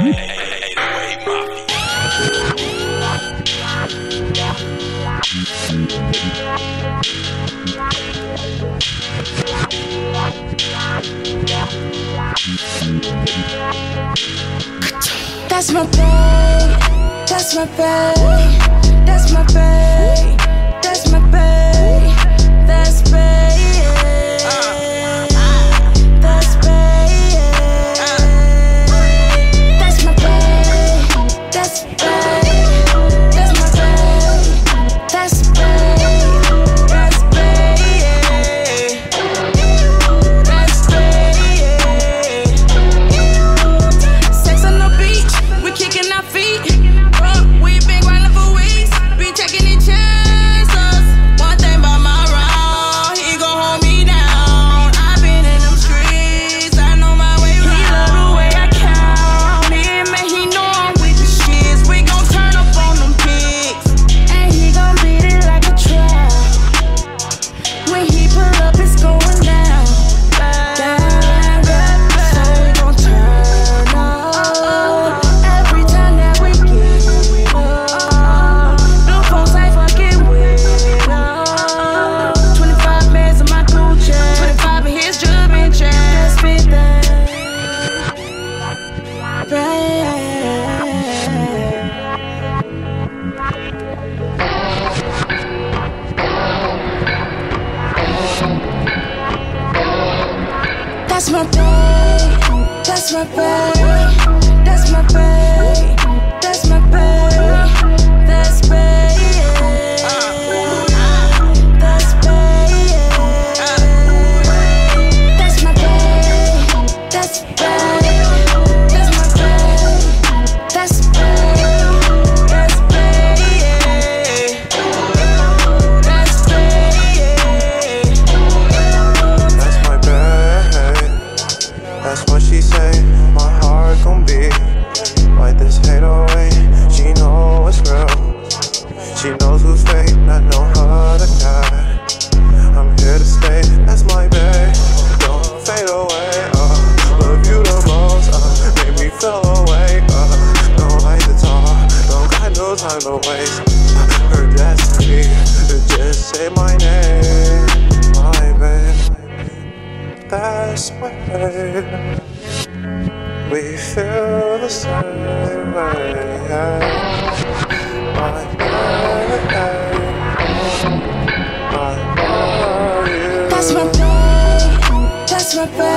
That's my babe, that's my babe, that's my babe, that's my babe, that's babe, that's babe, that's my babe, that's babe, that's my babe, that's babe, that's babe. Sex on the beach, we kicking our feet. We been grinding for weeks, be taking the chances. One thing about my round, he gon' hold me down. I been in them streets, I know my way round. He love the way I count, man, he know I'm with the shits. We gon' turn up on them pigs, and he gon' beat it like a trap. When he pull up, it's going down. So we gon' turn up every time that we get up. No phones ain't fucking with us. 25 bands in my cool check, 25 in his job and check. That's big thing, That's my babe, that's my babe, that's my babe, that's my babe, that's babe, that's babe, that's my babe, that's babe, that's my babe, that's babe, that's That's my bad. That's what she say. My heart gon' beat like this 808. She know it's real. She knows who's fake. I know how to guide. I'm here to stay. That's my babe. Don't fade away. Love you the most. Make me feel away. Don't like to talk. Don't got no time to waste. Her destiny. Just say my name. My babe. That's my babe. We feel the same way. My babe. That's my babe, that's my babe.